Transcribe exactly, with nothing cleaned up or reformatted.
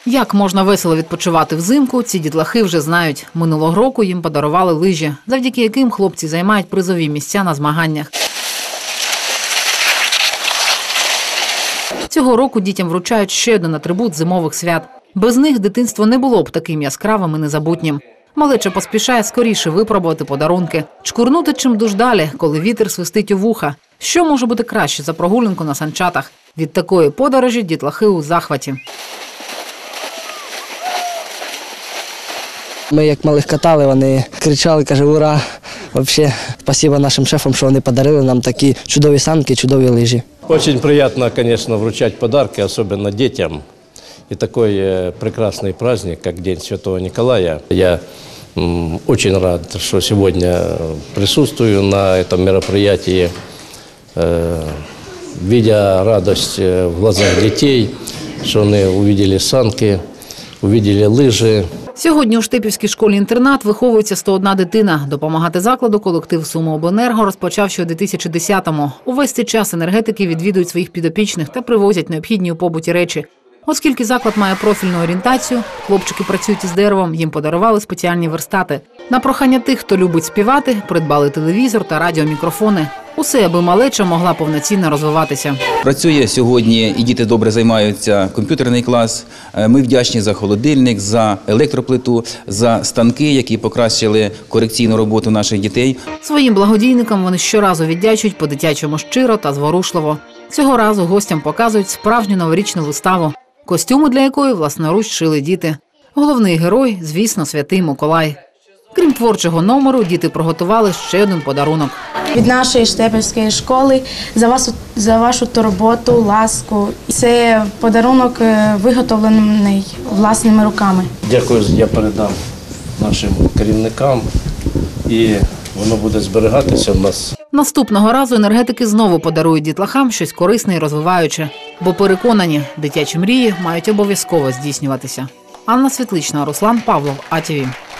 Як можна весело відпочивати взимку, ці дітлахи вже знають. Минулого року їм подарували лижі, завдяки яким хлопці займають призові місця на змаганнях. Цього року дітям вручають ще один атрибут зимових свят. Без них дитинство не було б таким яскравим і незабутнім. Малеча поспішає скоріше випробувати подарунки. Чкурнути чим дуж далі, коли вітер свистить у вуха. Що може бути краще за прогулянку на санчатах? Від такої подорожі дітлахи у захваті. Ми як малих катали, вони кричали, каже, ура! Взагалі, спасибо нашим шефам, що вони подарили нам такі чудові санки, чудові лижі. Очень приятно, конечно, вручать подарки, особенно детям. И такой прекрасный праздник, как День Святого Николая. Я очень рад, что сегодня присутствую на этом мероприятии, видя радость в глазах детей, что они увидели санки, увидели лыжи. Сьогодні у Штепівській школі-інтернат виховується сто одна дитина. Допомагати закладу колектив «Сумиобленерго» розпочав ще у дві тисячі десятому. Увесь цей час енергетики відвідують своїх підопічних та привозять необхідні у побуті речі. Оскільки заклад має профільну орієнтацію, хлопчики працюють із деревом, їм подарували спеціальні верстати. На прохання тих, хто любить співати, придбали телевізор та радіомікрофони. Усе, аби малеча могла повноцінно розвиватися. Працює сьогодні, і діти добре займаються, комп'ютерний клас. Ми вдячні за холодильник, за електроплиту, за станки, які покращили корекційну роботу наших дітей. Своїм благодійникам вони щоразу віддячують по-дитячому щиро та зворушливо. Цього разу гостям показують справжню новорічну виставу, костюми для якої власноруч шили діти. Головний герой, звісно, Святий Миколай. Крім творчого номеру, діти приготували ще один подарунок. Від нашої Штепівської школи за вас, за вашу турботу, ласку. Це подарунок, виготовлений власними руками. Дякую, я передам нашим керівникам, і воно буде зберігатися в нас. Наступного разу енергетики знову подарують дітлахам щось корисне і розвиваюче. Бо переконані, дитячі мрії мають обов'язково здійснюватися. Анна Світлична, Руслан Павлов, А Т В.